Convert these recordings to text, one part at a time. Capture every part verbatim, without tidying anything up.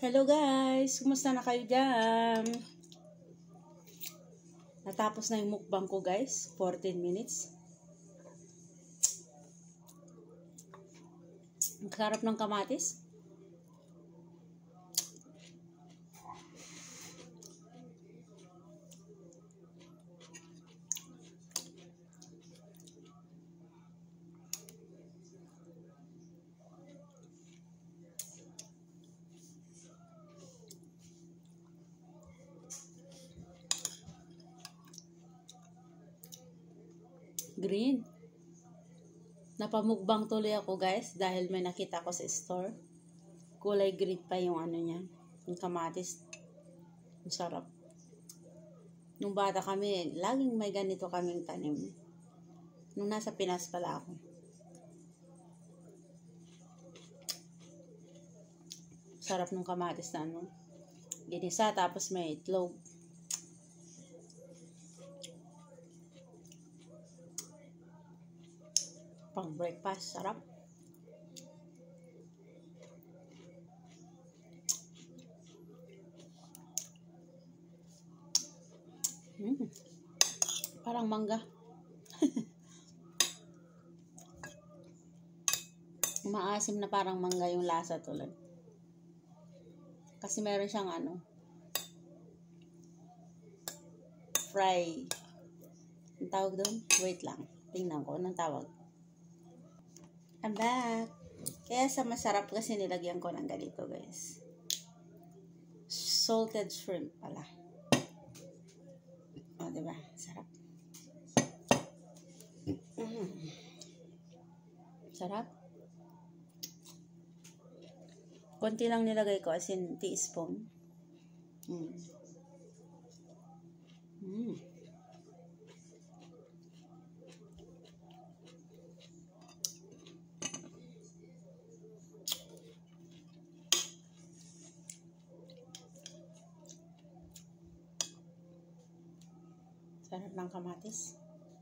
Hello guys! Kumusta na kayo dyan? Natapos na yung mukbang ko guys. fourteen minutes. Ang sarap ng kamatis. Green. Napamukbang tuloy ako guys dahil may nakita ko sa store. Kulay green pa yung ano niya, yung kamatis. Ang sarap. Nung bata kami, laging may ganito kaming tanim. Nung nasa Pinas pala ako. Sarap ng kamatis na ano. Ginisa tapos may itlog. Pang breakfast, sarap. Mm. Parang mangga. Maasim na parang mangga yung lasa tulad. Kasi meron siyang ano, fry. Ang tawag doon? Wait lang. Tingnan ko. Anong tawag? I'm back. Kaya sa masarap kasi nilagyan ko ng ganito guys. Salted shrimp pala. O, diba? Sarap. Mm. Sarap. Konti lang nilagay ko as in teaspoon. Mm. Mm. Sarap ng kamatis.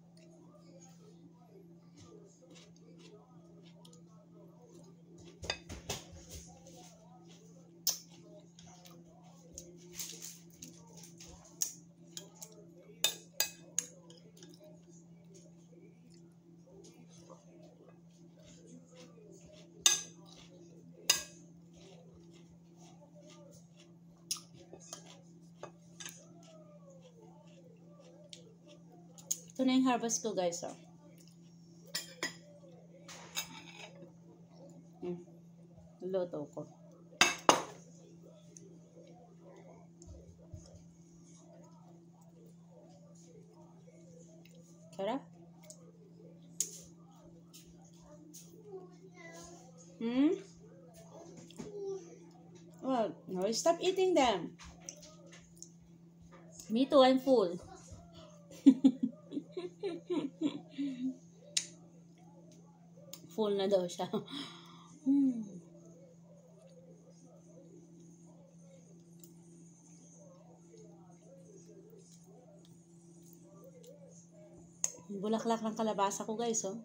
Ito na yung harvest ko guys, oh. Hmm. Luto ko. Sarap. Hmm? Well, no, stop eating them. Me too, I'm full. Full na daw siya. Hmm. Bulaklak ng kalabasa ko guys, oh.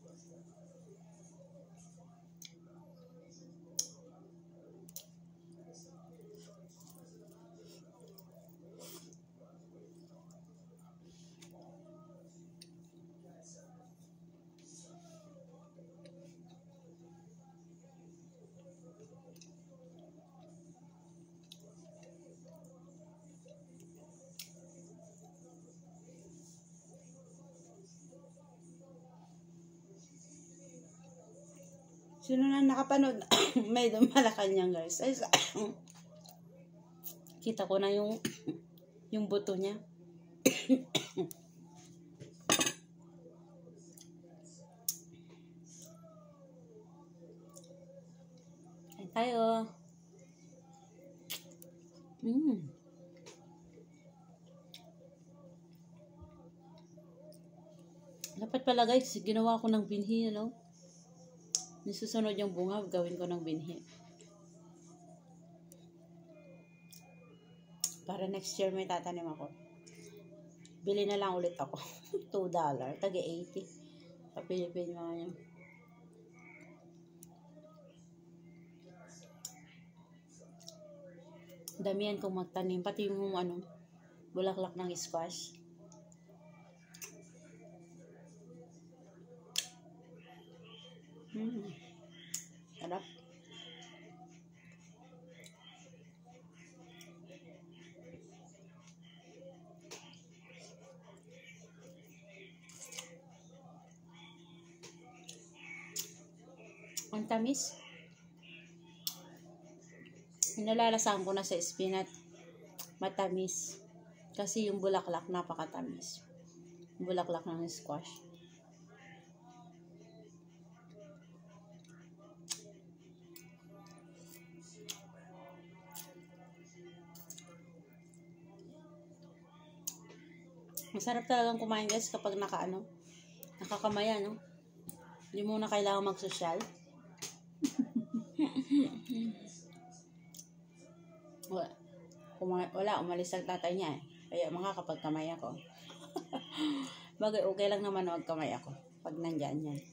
Sino na nakapanood? May Malacanang guys. Ay, kita ko na yung yung buto niya. Kain tayo. Mm. Dapat pala guys, ginawa ko ng binhi, no? Nisusunod yung bunga, gawin ko ng binhi. Para next year may tatanim ako. Bili na lang ulit ako. two dollars, tagi eighty. Kapilipin mga yan. Damihan kong magtanim. Pati yung ano, bulaklak ng squash. Hmm. Sarap. Ang tamis. Nalalasahan ko na sa spinach. Matamis. Kasi yung bulaklak napakatamis. Bulaklak ng squash. Masarap talagang kumain guys kapag naka ano, nakakamaya, no? Hindi mo na kailangan magsosyal. wala, Kuma- wala, umalis ang tatay niya eh. Kaya mga kapag kamay ako. Bagay, okay lang naman magkamay ako pag nandyan yan.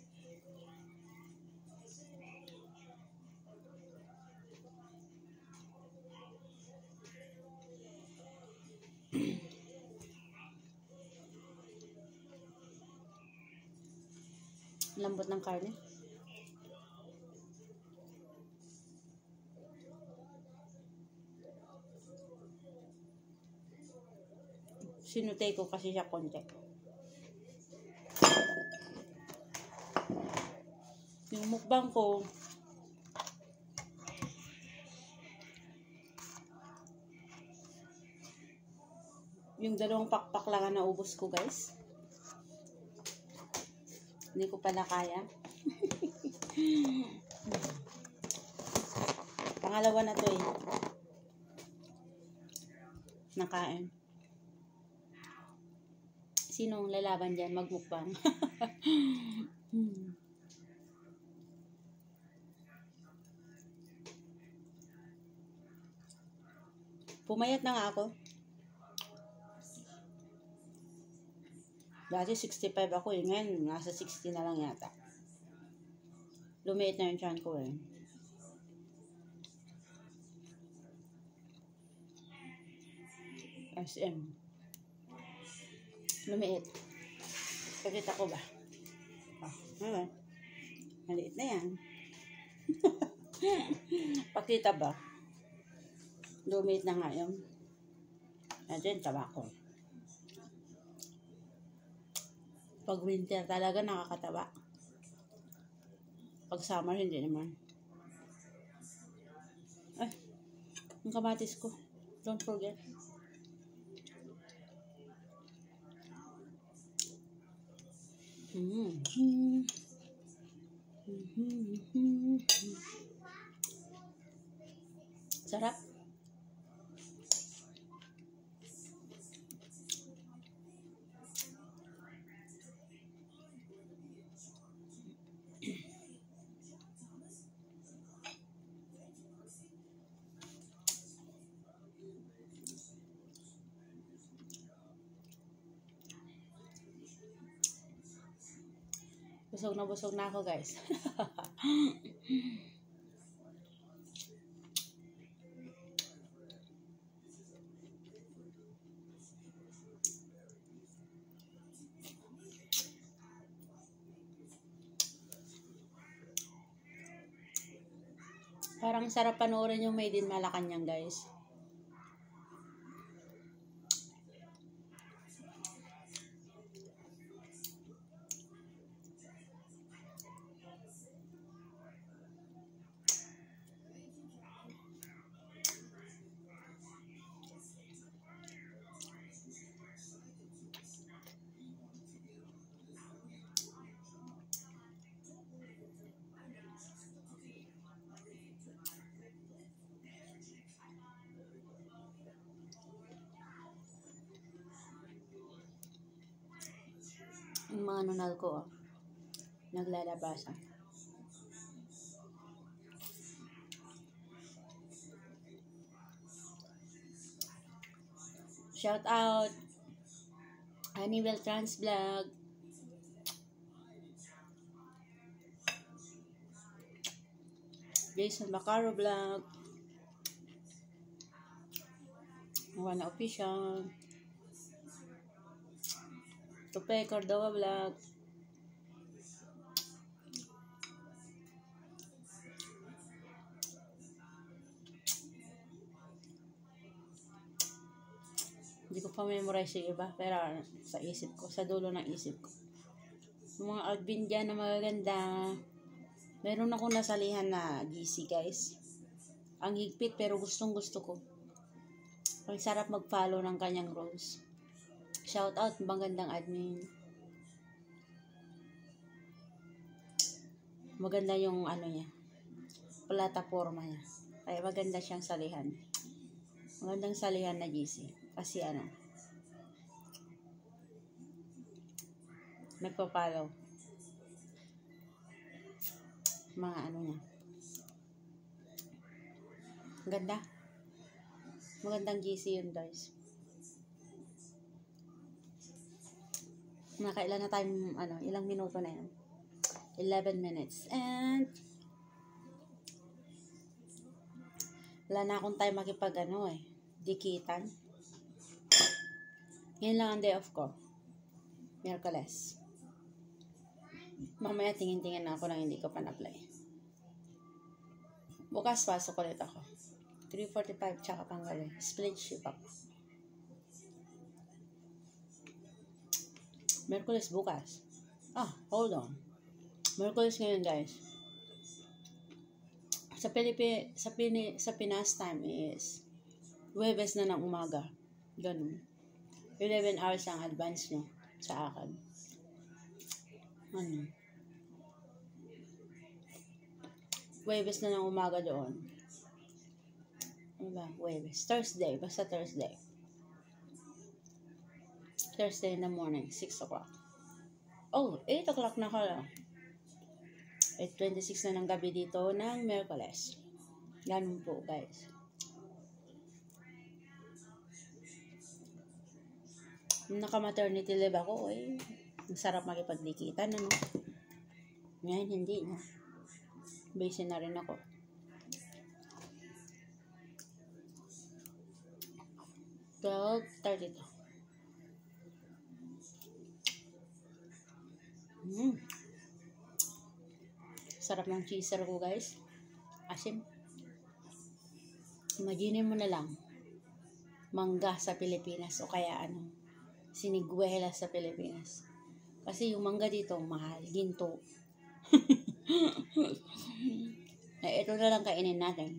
Lambot ng karne. Sinutay ko kasi siya konti. Yung mukbang ko, yung dalawang pakpak lang ang naubos ko guys. Hindi ko pala kaya. Pangalawa na to eh. Nakain. Sinong lalaban dyan magmukbang? hmm. Pumayat na nga ako. Dati sixty-five ako eh. Ngayon, nasa sixty na lang yata. Lumiit na yung tiyan ko eh. S M. Lumiit. Pakita ko ba? Oh, okay. Maliit na yan. Pakita ba? Lumiit na nga yun. Nandiyan, tabako. Pag winter talaga nakakatawa. Pag summer hindi naman. Ay, yung kamatis ko. Don't forget. Mm. Sarap. Busog na busog na ako guys. Parang sarap panoorin yung Made in Malacanang guys. Yung mga nunal ko, oh, naglalabasan. Shout out Honeywell Trans Vlog, Jason Macaro Vlog, Wala official. Tupe, Cordova Vlog. Hindi ko pa memorize yung iba, pero sa isip ko, sa dulo ng isip ko. Yung mga Alvin dyan na magaganda. Meron akong nasalihan na G C, guys. Ang higpit, pero gustong gusto ko. Ang sarap mag-follow ng kanyang rules. Shout out, magandang admin. Maganda yung ano niya, plataforma niya. Kaya maganda siyang salihan. Magandang salihan na G C. Kasi ano, nagpa-follow. Mga ano niya. Ganda. Magandang G C yun, guys. Nakailan na time, ano, ilang minuto na yan? eleven minutes. And wala na akong time makipag ano eh, dikitan. Yan lang ang day off ko. Miyerkules. Mamaya tingin-tingin na ako nang hindi ko pa na-apply. Bukas pasok ulit ako. three forty-five tsaka tanggalin. Split shift ako. Miyerkules bukas. Ah, hold on. Miyerkules ngayon, guys. Sa Pilipi, sa Pini, sa Pinas time is Huwebes na ng umaga. Ganun. eleven hours ang advance nyo sa akin. Ano? Huwebes na ng umaga doon. Ano ba? Huwebes. Thursday. Basta Thursday. Thursday in the morning. six o'clock. Oh, eight o'clock na pala. eight twenty-six na ng gabi dito ng Miyerkules. Ganun po, guys. Naka-maternity leave ako, eh. Ang sarap makipagdikitan, ano. Ngayon, hindi, no. Busy na rin ako. twelve thirty-two. Hmm. Sarap ng cheeser ko, guys. Asim. Imagine mo na lang, mangga sa Pilipinas o kaya ano, siniguela sa Pilipinas. Kasi yung mangga dito, mahal. Ginto. Eh, ito na lang kainin natin.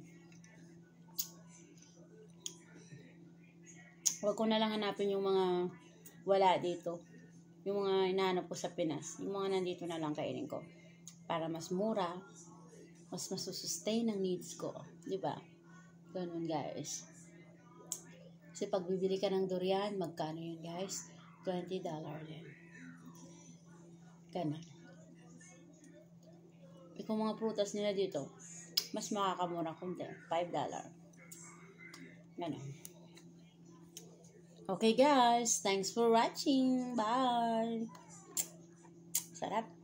Huwag ko na lang hanapin yung mga wala dito. Yung mga hinahanap ko sa Pinas. Yung mga nandito na lang kainin ko. Para mas mura, mas masusustain ang needs ko. Diba? Ganun, guys. Kasi pag bibili ka ng durian, magkano yun, guys? twenty dollars din. Ganun. E kung mga prutas nila dito, mas makakamura kunti. five dollars. Ganun. Okay, guys. Thanks for watching. Bye. Sarap.